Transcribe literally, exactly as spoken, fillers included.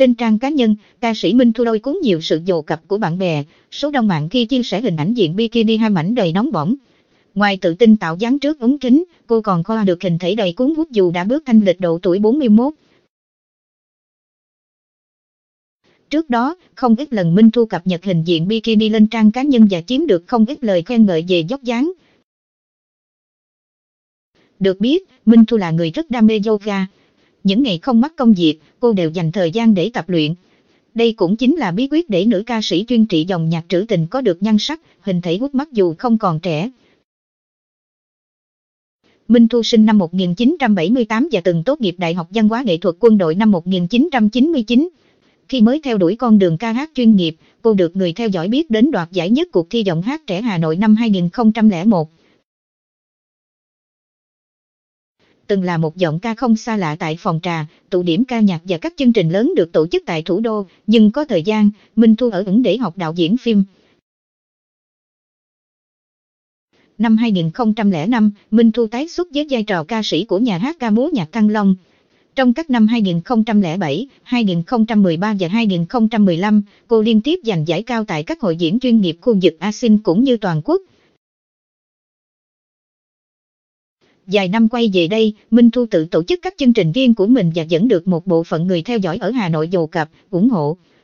Trên trang cá nhân, ca sĩ Minh Thu lôi cuốn nhiều sự dồ cặp của bạn bè, số đông mạng khi chia sẻ hình ảnh diện bikini hai mảnh đầy nóng bỏng. Ngoài tự tin tạo dáng trước ống kính, cô còn khoe được hình thể đầy cuốn hút dù đã bước thanh lịch độ tuổi bốn mươi mốt. Trước đó, không ít lần Minh Thu cập nhật hình diện bikini lên trang cá nhân và chiếm được không ít lời khen ngợi về vóc dáng. Được biết, Minh Thu là người rất đam mê yoga. Những ngày không mắc công việc, cô đều dành thời gian để tập luyện. Đây cũng chính là bí quyết để nữ ca sĩ chuyên trị dòng nhạc trữ tình có được nhan sắc, hình thể hút mắt dù không còn trẻ. Minh Thu sinh năm một nghìn chín trăm bảy mươi tám và từng tốt nghiệp Đại học Văn hóa Nghệ thuật Quân đội năm một nghìn chín trăm chín mươi chín. Khi mới theo đuổi con đường ca hát chuyên nghiệp, cô được người theo dõi biết đến đoạt giải nhất cuộc thi giọng hát trẻ Hà Nội năm hai nghìn không trăm lẻ một. Từng là một giọng ca không xa lạ tại phòng trà, tụ điểm ca nhạc và các chương trình lớn được tổ chức tại thủ đô, nhưng có thời gian, Minh Thu ở ẩn để học đạo diễn phim. Năm hai nghìn không trăm lẻ năm, Minh Thu tái xuất với vai trò ca sĩ của nhà hát ca múa nhạc Thăng Long. Trong các năm hai nghìn không trăm lẻ bảy, hai nghìn không trăm mười ba và hai nghìn không trăm mười lăm, cô liên tiếp giành giải cao tại các hội diễn chuyên nghiệp khu vực a sin cũng như toàn quốc. Vài năm quay về đây, Minh Thu tự tổ chức các chương trình riêng của mình và vẫn được một bộ phận người theo dõi ở Hà Nội dồ cặp, ủng hộ.